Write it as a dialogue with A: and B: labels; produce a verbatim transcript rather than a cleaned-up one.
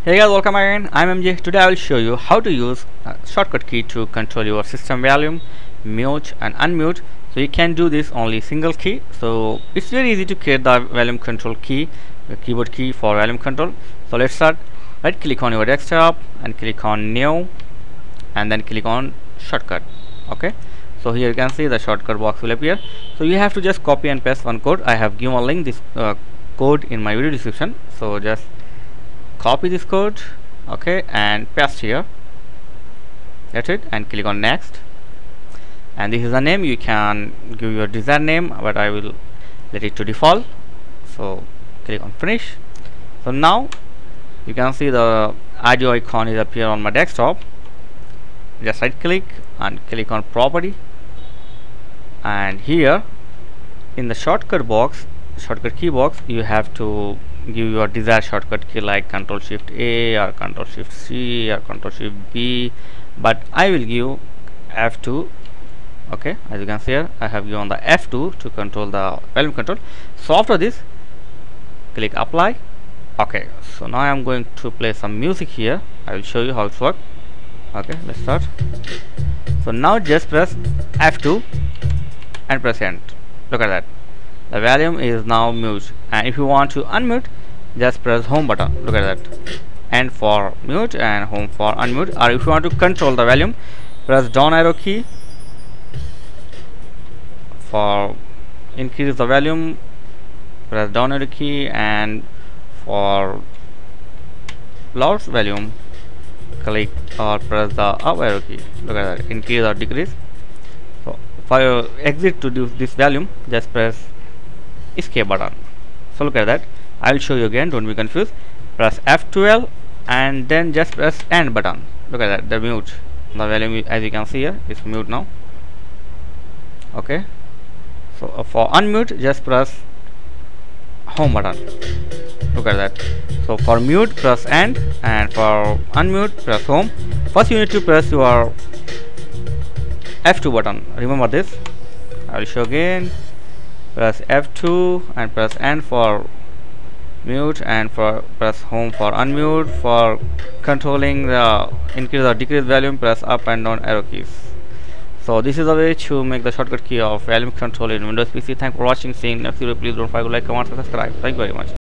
A: Hey guys, welcome again. I'm M J. Today I will show you how to use a shortcut key to control your system volume, mute and unmute. So you can do this only single key. So it's very easy to create the volume control key, the keyboard key for volume control. So let's start. Right click on your desktop and click on new and then click on shortcut. Okay. So here you can see the shortcut box will appear. So you have to just copy and paste one code. I have given a link this uh, code in my video description. So just copy this code, okay, and paste here. That's it, and click on next. And this is the name. You can give your desired name, but I will let it to default. So click on finish. So now you can see the audio icon is appear on my desktop. Just right click and click on property, and here in the shortcut box, shortcut key box, you have to give your desired shortcut key like control shift A or control shift C or control shift B, but I will give F two. Okay, as you can see here, I have given the F two to control the volume control. So after this, click apply. Okay, so now I am going to play some music here. I will show you how it works. Okay, let's start. So now just press F two and press enter. Look at that, the volume is now mute, and if you want to unmute, just press home button. Look at that, and for mute and home for unmute. Or if you want to control the volume, press down arrow key for increase the volume, press down arrow key, and for loud volume click or press the up arrow key. Look at that, increase or decrease. So for your exit to do this volume, just press escape button. So look at that, I will show you again, don't be confused. Press F twelve and then just press end button. Look at that, the mute, the volume as you can see here is mute now. Okay, so uh, for unmute just press home button. Look at that. So for mute press end, and for unmute press home. First you need to press your F two button, remember this. I will show again. Press F two and press end for mute, and for press home for unmute. For controlling the increase or decrease volume, press up and down arrow keys. So this is the way to make the shortcut key of volume control in Windows P C. Thanks for watching. Seeing next video. Please don't forget to like, comment, and subscribe. Thank you very much.